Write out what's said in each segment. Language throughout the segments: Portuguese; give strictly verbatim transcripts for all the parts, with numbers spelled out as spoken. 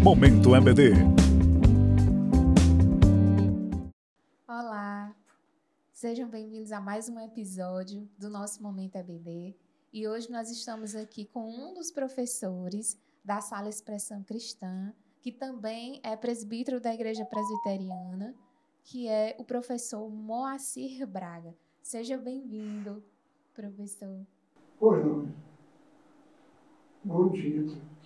Momento E B D. Olá, sejam bem-vindos a mais um episódio do nosso Momento E B D. E hoje nós estamos aqui com um dos professores da Sala Expressão Cristã, que também é presbítero da Igreja Presbiteriana, que é o professor Moacir Braga. Seja bem-vindo, professor. Pois não. Bom dia.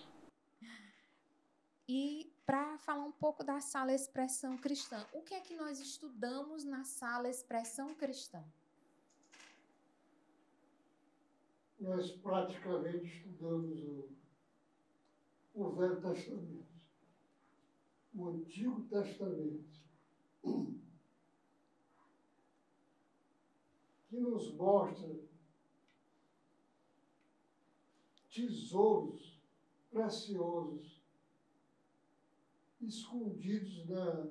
E para falar um pouco da Sala Expressão Cristã, o que é que nós estudamos na Sala Expressão Cristã? Nós praticamente estudamos o, o Velho Testamento, o Antigo Testamento, que nos mostra tesouros preciosos escondidos na,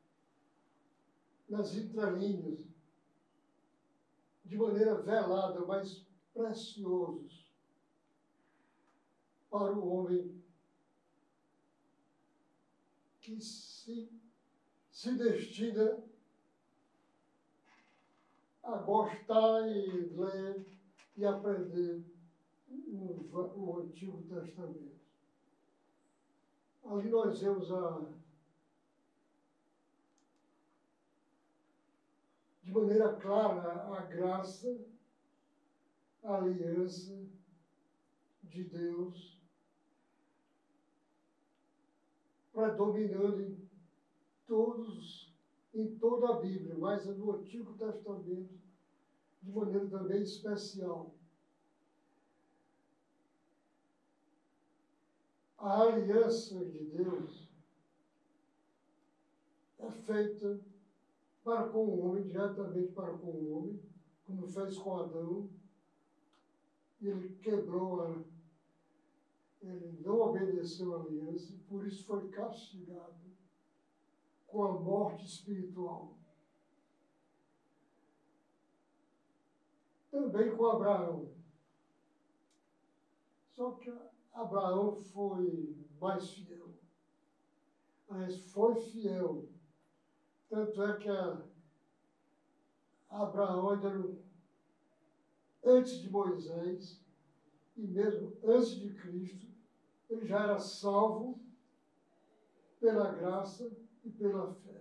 nas entrelinhas, de maneira velada, mas preciosos para o homem que se, se destina a gostar e ler e aprender o, o Antigo Testamento. Ali nós vemos a, de maneira clara a graça, a aliança de Deus predominando em todos, em toda a Bíblia, mas no Antigo Testamento de maneira também especial. A aliança de Deus é feita para com o homem, diretamente para com o homem, como fez com Adão. Ele quebrou a Ele não obedeceu à aliança, por isso foi castigado com a morte espiritual. Também com Abraão. Só que Abraão foi mais fiel. Mas foi fiel. Tanto é que a Abraão, ainda no, antes de Moisés, e mesmo antes de Cristo, ele já era salvo pela graça e pela fé.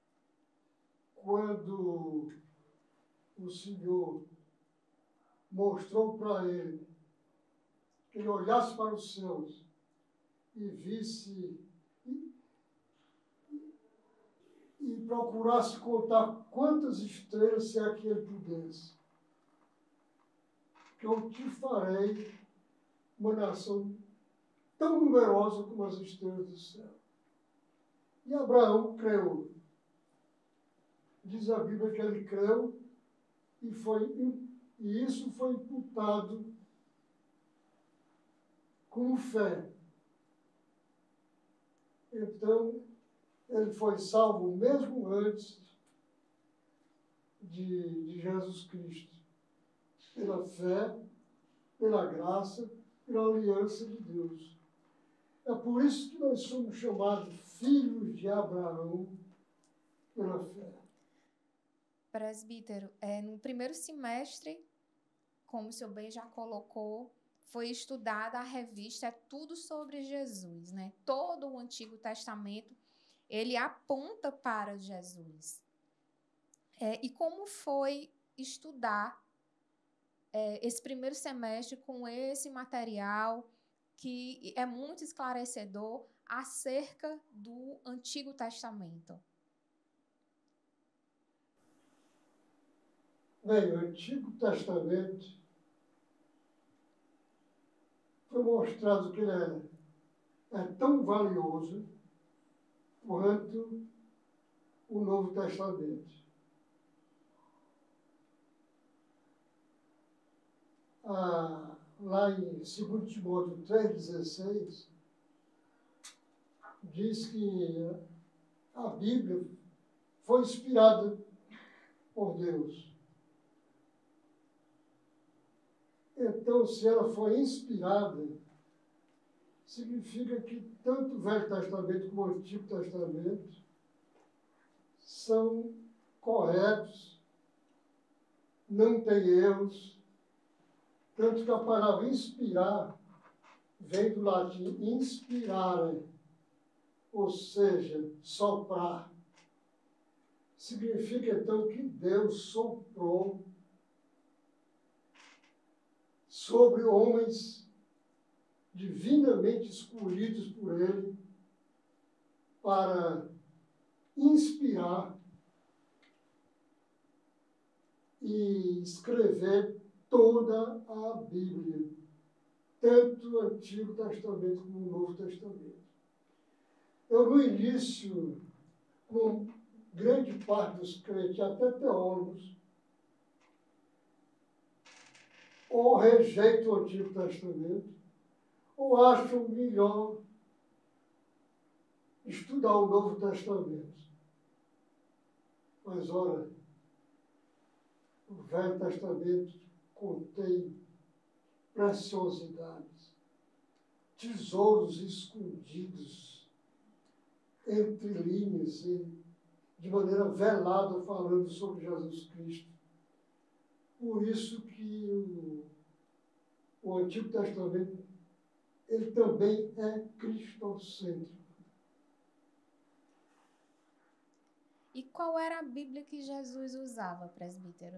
Quando o Senhor mostrou para ele que ele olhasse para os céus e visse e, e procurasse contar quantas estrelas, se é que ele pudesse, que eu te farei uma nação tão numerosa como as estrelas do céu. E Abraão creu. Diz a Bíblia que ele creu e, foi, e isso foi imputado como fé. Então, ele foi salvo mesmo antes de, de Jesus Cristo, pela fé, pela graça, pela aliança de Deus. É por isso que nós somos chamados filhos de Abraão pela fé. Presbítero, é, no primeiro semestre, como o senhor bem já colocou, foi estudada a revista É Tudo Sobre Jesus, né? Todo o Antigo Testamento, ele aponta para Jesus. É, e como foi estudar é, esse primeiro semestre com esse material que é muito esclarecedor acerca do Antigo Testamento? Bem, o Antigo Testamento foi mostrado que ele é, é tão valioso quanto o Novo Testamento. Ah, lá em dois Timóteo três, dezesseis, diz que a Bíblia foi inspirada por Deus. Então, se ela foi inspirada, significa que tanto o Velho Testamento como o Antigo Testamento são corretos, não tem erros, tanto que a palavra inspirar vem do latim inspirare, ou seja, soprar. Significa, então, que Deus soprou sobre homens divinamente escolhidos por Ele para inspirar e escrever toda a Bíblia, tanto o Antigo Testamento como o Novo Testamento. Eu, no início, com grande parte dos crentes, até teólogos, ou rejeitam o Antigo Testamento, ou acham melhor estudar o Novo Testamento. Mas, ora, o Velho Testamento contém preciosidades, tesouros escondidos entre linhas, de maneira velada, falando sobre Jesus Cristo. Por isso que o, o Antigo Testamento, ele também é cristocêntrico. E qual era a Bíblia que Jesus usava, presbítero?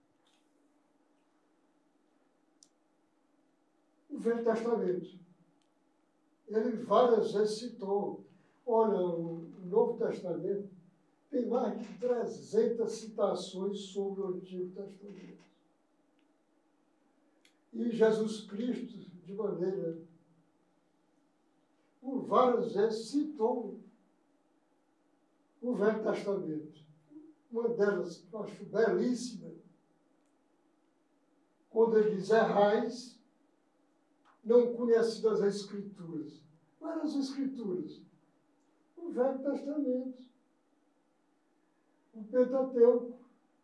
O Velho Testamento. Ele várias vezes citou. Olha, o Novo Testamento tem mais de trezentas citações sobre o Antigo Testamento. E Jesus Cristo, de maneira, por várias vezes, citou o Velho Testamento. Uma delas, que eu acho belíssima, quando ele diz: errais, não conhecidas as Escrituras. Quais as Escrituras? O Velho Testamento, o Pentateuco.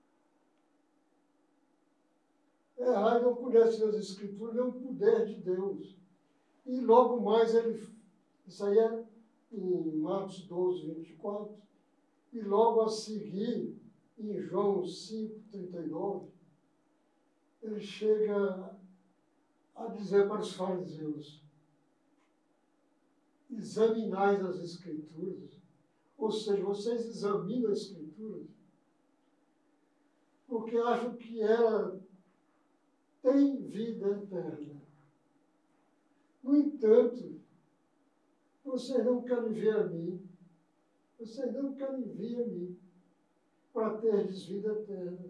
Errai, não conhece as Escrituras, nem o poder de Deus. E logo mais ele, isso aí é em Marcos doze, vinte e quatro, e logo a seguir, em João cinco, trinta e nove, ele chega a dizer para os fariseus: examinais as Escrituras, ou seja, vocês examinam as Escrituras, porque acham que ela tem vida eterna. No entanto, vocês não querem ver a mim, vocês não querem vir a mim para teres vida eterna.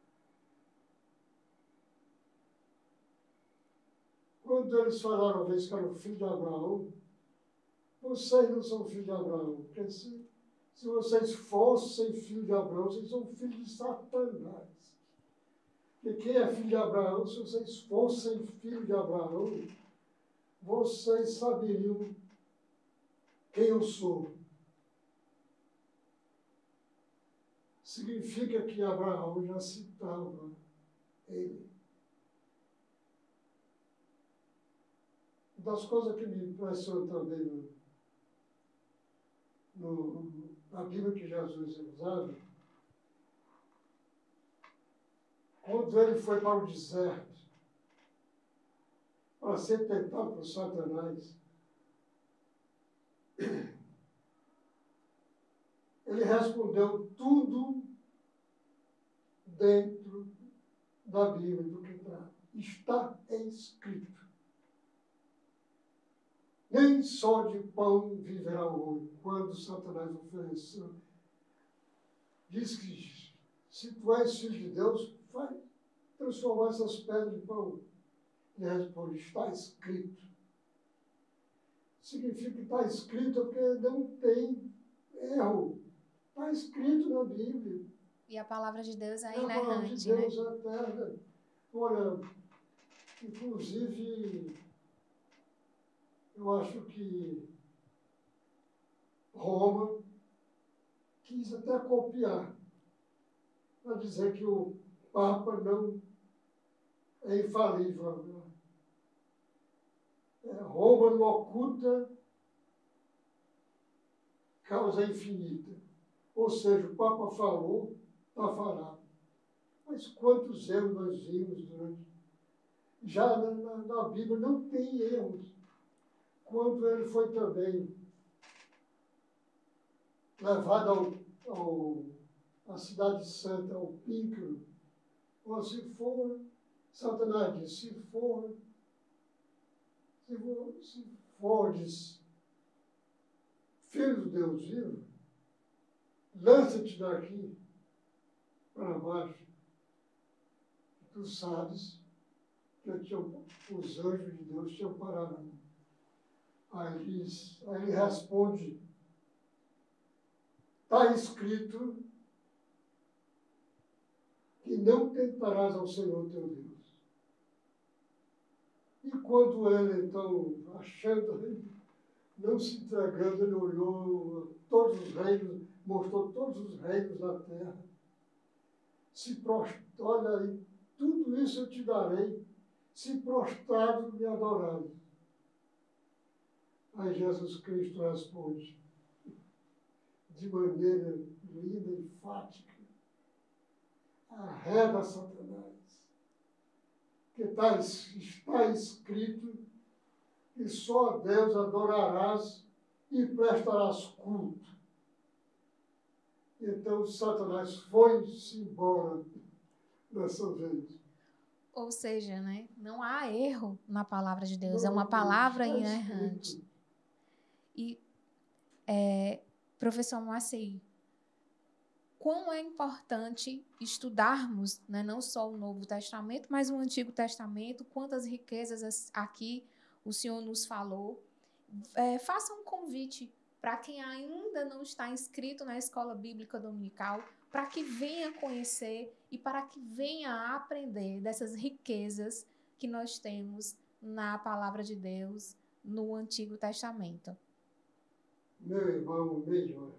Quando eles falaram uma vez que era o filho de Abraão, vocês não são filhos de Abraão, porque se, se vocês fossem filhos de Abraão, vocês são filhos de Satanás. E quem é filho de Abraão, se vocês fossem filhos de Abraão, vocês saberiam quem eu sou. Significa que Abraão já citava ele. Uma das coisas que me impressionou também no, no, na Bíblia que Jesus usava, quando ele foi para o deserto, para ser tentado por Satanás, ele respondeu tudo dentro da Bíblia, do que está, está escrito. Nem só de pão viverá o homem. Quando Satanás ofereceu, diz que se tu és filho de Deus, vai transformar essas pedras em pão. Ele responde: está escrito. Significa que está escrito porque não tem erro. Está escrito na Bíblia. E a palavra de Deus é inerrante, né? A palavra de Deus é eterna. Olha, inclusive, eu acho que Roma quis até copiar, para dizer que o Papa não é infalível. É é, Roma locuta, causa infinita. Ou seja, o Papa falou, está falado. Mas quantos erros nós vimos durante... Já na, na, na Bíblia não tem erros. Quando ele foi também levado ao, ao, à cidade santa, ao Píncaro, ou se for, Satanás disse, se for, se for, se fordes filho do Deus vivo, lança-te daqui para baixo. Tu sabes que eu tinha, os anjos de Deus tinham parado. Aí ele, aí ele responde, está escrito que não tentarás ao Senhor teu Deus. E quando ele, então, achando, não se entregando, ele olhou todos os reinos, mostrou todos os reinos da terra. Se prostrou, olha aí, tudo isso eu te darei, se prostrado me adorares. Aí Jesus Cristo responde, de maneira linda e enfática, arreda Satanás, que está, está escrito que só a Deus adorarás e prestarás culto. Então Satanás foi-se embora dessa vez. Ou seja, né, não há erro na palavra de Deus, Não, é uma palavra está inerrante. escrito. E, é, professor Moacir, quão é importante estudarmos, né, não só o Novo Testamento, mas o Antigo Testamento, quantas riquezas aqui o Senhor nos falou. É, faça um convite para quem ainda não está inscrito na Escola Bíblica Dominical, para que venha conhecer e para que venha aprender dessas riquezas que nós temos na Palavra de Deus, no Antigo Testamento. Meu irmão Melhor,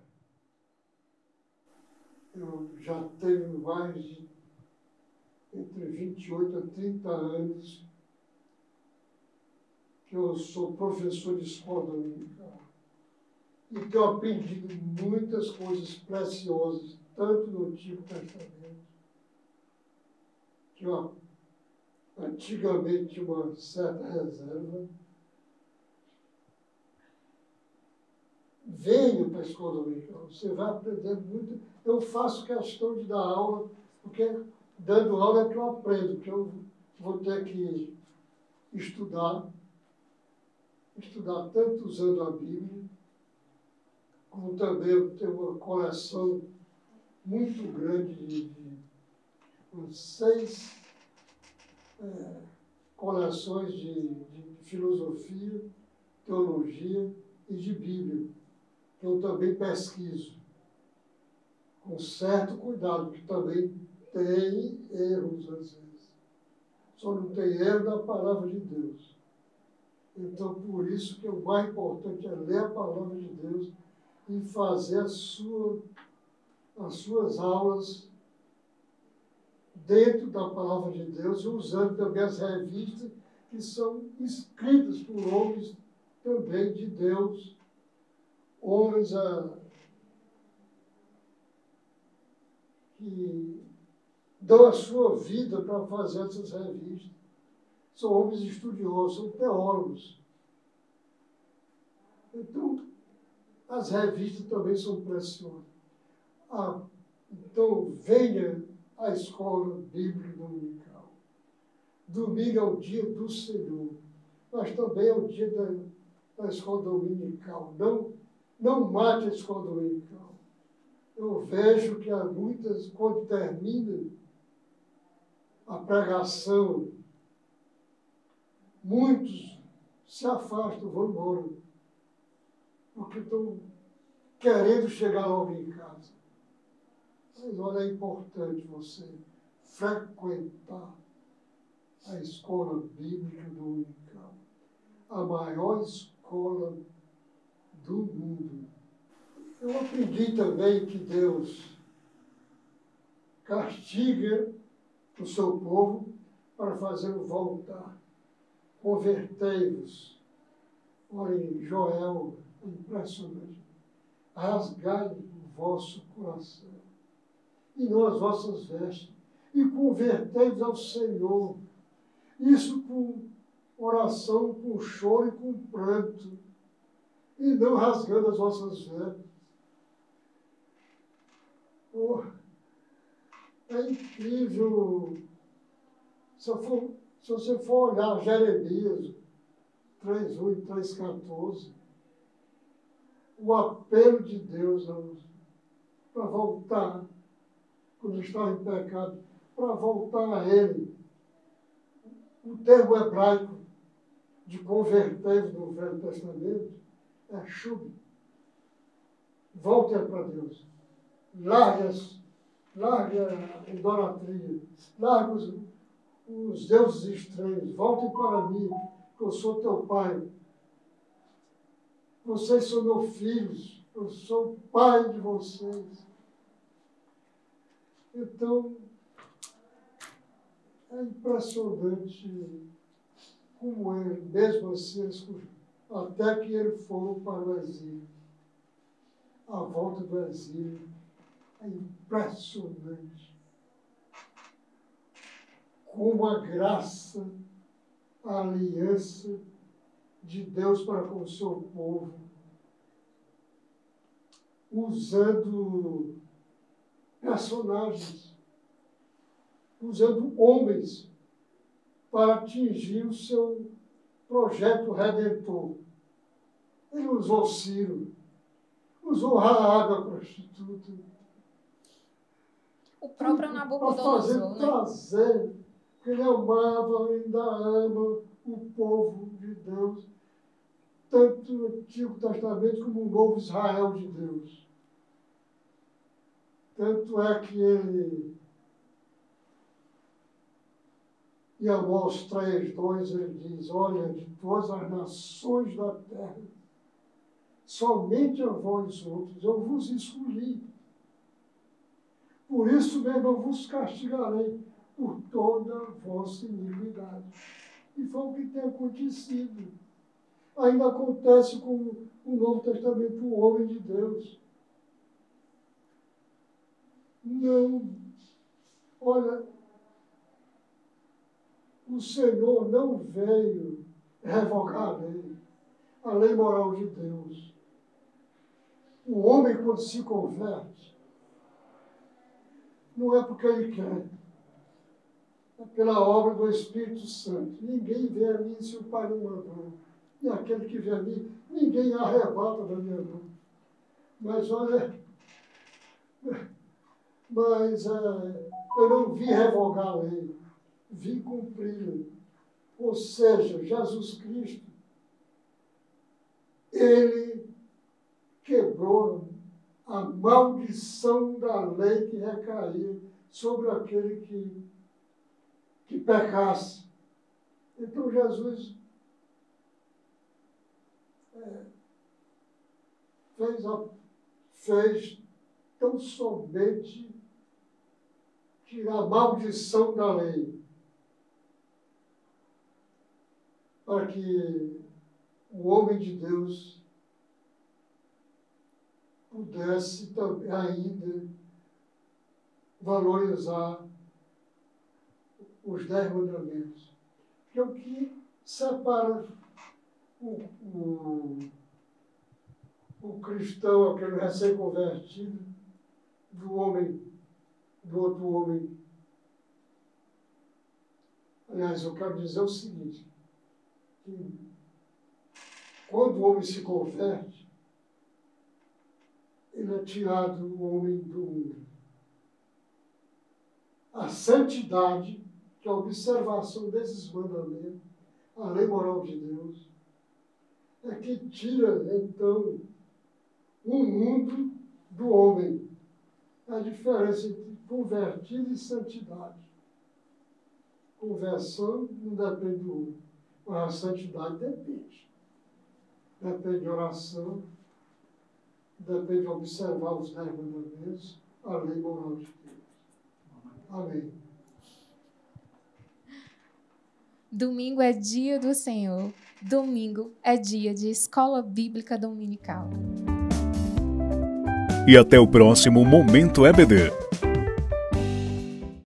eu já tenho mais de entre vinte e oito a trinta anos que eu sou professor de escola dominical. E tenho aprendido muitas coisas preciosas, tanto no Antigo Testamento, que eu antigamente tinha uma certa reserva. Venha para a escola dominical, você vai aprender muito. Eu faço questão de dar aula, porque dando aula é que eu aprendo, porque eu vou ter que estudar, estudar tanto usando a Bíblia, como também eu tenho uma coleção muito grande de, de umas seis é, coleções de, de filosofia, teologia e de Bíblia, que eu também pesquiso, com certo cuidado, que também tem erros às vezes. Só não tem erro da palavra de Deus. Então, por isso que o mais importante é ler a palavra de Deus e fazer a sua, as suas aulas dentro da palavra de Deus, e usando também as revistas que são escritas por homens também de Deus, homens a, que dão a sua vida para fazer essas revistas. São homens estudiosos, são teólogos. Então, as revistas também são preciosas. Ah, então, venha à escola bíblica dominical. Domingo é o dia do Senhor, mas também é o dia da, da escola dominical. Não, não mate a escola dominical. Eu vejo que há muitas, quando termina a pregação, muitos se afastam, vão embora, porque estão querendo chegar logo em casa. Mas olha, é importante você frequentar a escola bíblica dominical, a maior escola do mundo. Eu aprendi também que Deus castiga o seu povo para fazê-lo voltar. Convertei-vos Olha, em Joel, é impressionante. Rasgai o vosso coração e não as vossas vestes, e convertei-vos ao Senhor. Isso com oração, com choro e com pranto, e não rasgando as vossas vestes. Oh, é incrível. Se, eu for, se você for olhar Jeremias três, oito, três, quatorze, o apelo de Deus para voltar, quando estava em pecado, para voltar a Ele. O termo hebraico de converter no Velho Testamento é shub. Volte para Deus. Largue, largue a idolatria. Largue os, os deuses estranhos. Voltem para mim, que eu sou teu pai. Vocês são meus filhos. Eu sou o pai de vocês. Então, é impressionante como ele, mesmo assim, até que ele for para o exílio. A volta do exílio é impressionante. Como a graça, a aliança de Deus para com o seu povo, usando personagens, usando homens para atingir o seu projeto redentor. Ele usou Ciro, usou Raabe, a prostituta. O próprio Nabucodonosor, né? Para trazer, porque ele amava, ainda ama o povo de Deus, tanto no Antigo Testamento como no Novo Israel de Deus. Tanto é que ele, em Amós três, dois, ele diz, olha, de todas as nações da terra, somente a vós outros eu vos escolhi. Por isso mesmo eu vos castigarei por toda a vossa iniquidade. E foi o que tem acontecido. Ainda acontece com o Novo Testamento, o homem de Deus. Não, olha, o Senhor não veio revogar a lei, a lei moral de Deus. O homem, quando se converte, não é porque ele quer, é pela obra do Espírito Santo. Ninguém vem a mim se o Pai não mandou. E aquele que vem a mim, ninguém arrebata da minha mão. Mas olha, mas é, eu não vim revogar a lei, vim cumpri-la. Ou seja, Jesus Cristo, ele quebrou a maldição da lei que recaía sobre aquele que, que pecasse. Então Jesus é, fez, a, fez tão somente tirar a maldição da lei, para que o homem de Deus pudesse também ainda valorizar os dez mandamentos. Que é o que separa o, o, o cristão, aquele recém-convertido, do homem, do outro homem. Aliás, eu quero dizer o seguinte, que quando o homem se converte, ele é tirado o homem do mundo. A santidade, que é a observação desses mandamentos, a lei moral de Deus, é que tira, então, o mundo do homem. A diferença entre convertido e santidade. Conversão não depende do homem, mas a santidade depende. Depende de oração, depende de observar os dez mandamentos, a lei moral de Deus. Amém. Domingo é dia do Senhor. domingo é dia de Escola Bíblica Dominical. E até o próximo Momento E B D.